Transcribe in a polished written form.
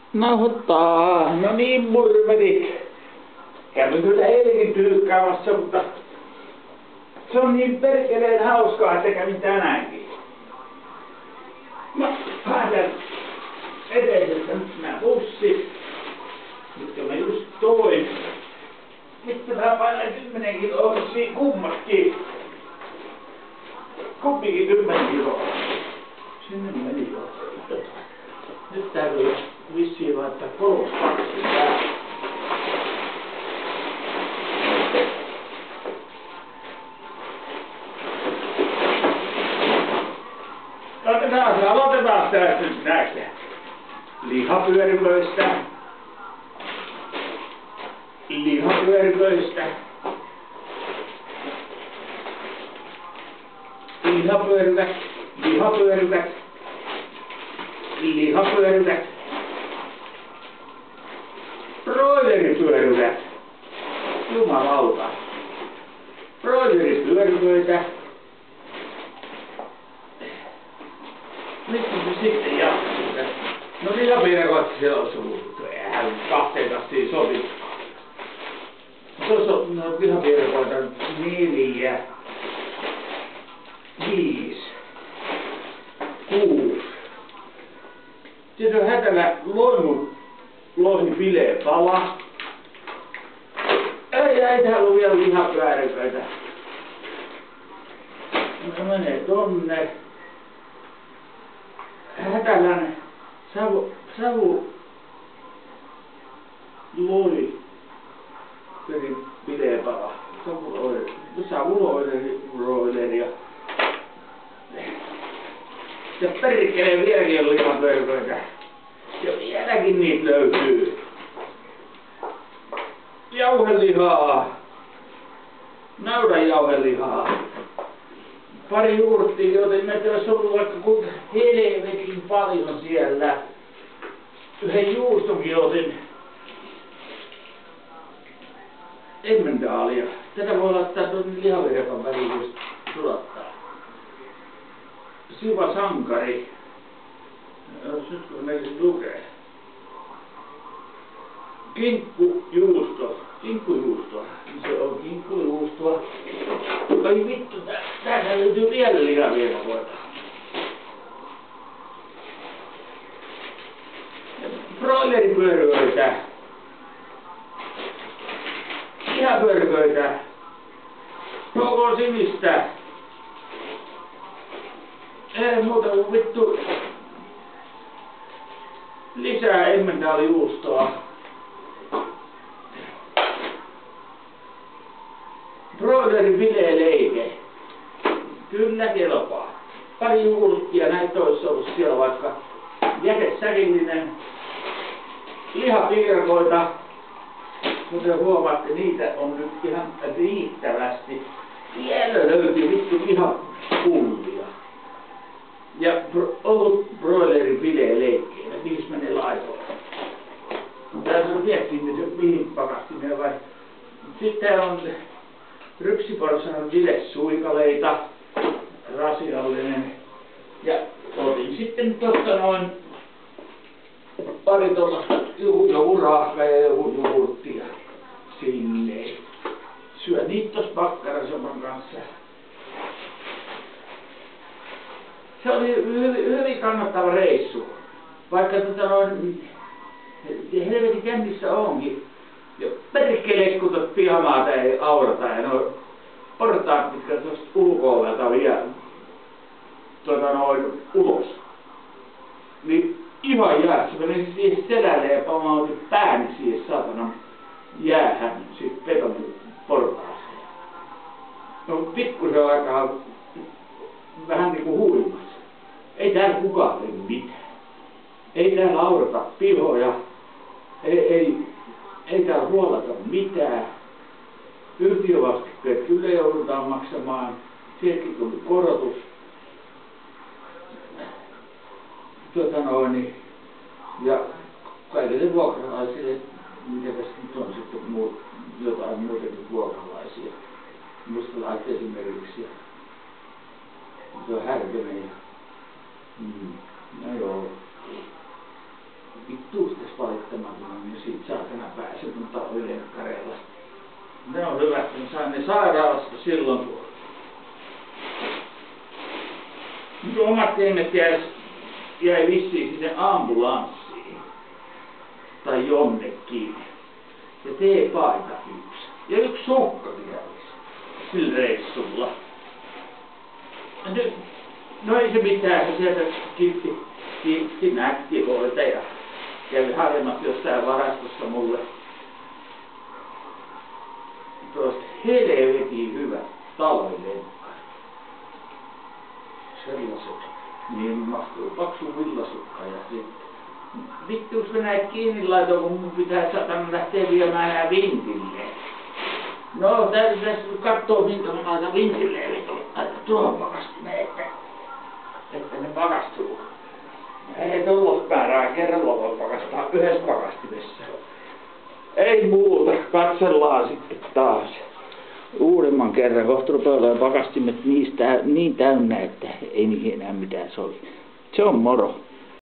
Nauhoittaa. No niin, murmerit. Kävin kyllä eilenkin tyykkaamassa, mutta se on niin perkeleen hauskaa, että kävin tänäänkin. Mä päätän edellisestä nyt nää bussit, mitkä mä just toin. Sitten mä painan 10 kiloa vissiin kummatkin. Kumpikin 10 kiloa. Sinne meni jo. Nyt täytyy vissiin laittaa kolospaksi päälle. Aloitetaan tästä nyt näistä lihapyöryköistä. Lihapyöryköistä. Lihapyörykät. Lihapyörykät. Lihapyörykät. Broileripyörykät. Jumalauta. Broileripyöryköitä. Mistä se sitten jatkuu? No lihapyörykät siellä on ollut. Eihän 2 kastiin sovi. Tuossa on no, lihapyöryköitä 4, 5, 6. Sitten on hätällä lohifilee pala. Ei täällä ole vielä lihapyöryköitä. No menee tonne. Hätälän savu lohi filee pala. Savuloileria. Ja perkeleen vieläkin on lihapyöryköitä. Ja vieläkin niitä löytyy. Jauhelihaa. Naudanjauhelihaa. Pari juurttia, joten näitä olisi ollut vaikka kuinka helvetin paljon siellä. Yhden juustonkin otin. Emmendaalia. Tätä voi laittaa tuonne lihavirpan väliin, jos sulattaa. Siva sankari. Nyt kun meillä lukee. Kinkkujuusto. Kinkkujuustoa. Se on kinkkujuustoa. Ai vittu, täällä löytyy vielä lihavirvoita. Broileripyöryköitä. Lihapyöryköitä. Koko sinistä. Ei muuta kuin vittu lisää emmendaalijuustoa. Broilerifileeleike. Kyllä kelpaa. Pari juurttia, näitä olisi ollut siellä vaikka jätesäkillinen. Lihapiirakoita. Kuten huomaatte, niitä on nyt ihan riittävästi. Vielä löytyy vittu lihapullia. Ja ollut broilerifileeleikkeenä, mihin menee laitoille. Tässä on miettinyt, mihin pakastimeen vai. Sitten on rypsiporsanan vilesuikaleita, rasiallinen. Ja otin sitten tuosta noin pari tuollaista joku raaka ja joku juurttia sinne. Syö niitä tossa pakkarasopan kanssa. Se oli hyvin kannattava reissu. Vaikka helvetin kännissä onkin. Ja perkele kun tuot pihamaata ei aurata ja nuo portaat, mitkä tuosta ulko-ovelta vielä ulos. Niin ihan jäässä. Mä menin siihen selälle ja pamautin pääni siihen saatana jäähän siitä betonin portaaseen. No pikkusen aikaa vähän niinku huimassa. Ei täällä kukaan tee mitään. Ei täällä aurata pihoja. Ei täällä huolata mitään. Yrtiövastikkeet kyllä joudutaan maksamaan. Sieltäkin tuli korotus. Ja kaikille vuokralaisille, mitä tässä nyt on sitten jotain muutakin vuokralaisia. Mustalaiset esimerkiksi. Se on Härkönen. No joo. tuustas valittamaan, niin siitä saatana pääsee mun talvilenkkareilla. Ne on hyvät, kun saan ne sairaalasta silloin, kun omat kengät jäi vissiin sinne ambulanssiin. Tai jonnekin. Ja teepaita yksi. Ja yksi sukkakin olisi. Sillä reissulla. No ei se mitään, se sieltä kiitti näkkihoita ja kävi hakemassa jostain varastossa mulle tuosta helvetin hyvät talvilenkkarit. Sellaiset, niin mahtuu paksu villasukka ja sitten vittuus mä näet kiinni laitoin, kun mun pitää satana lähteä viemään nää vintille. No täytyy tässä kattoo minkä mä laitan vintille, eli tuohon pakastimeen, että ne pakastuu. Ei tullut määrää, kerralla voi pakastaa yhdessä pakastimessa. Ei muuta, katsellaan sitten taas uudemman kerran. Kohta rupeaa olemaan pakastimet niin täynnä, että ei niihin enää mitään sovi. Se on moro.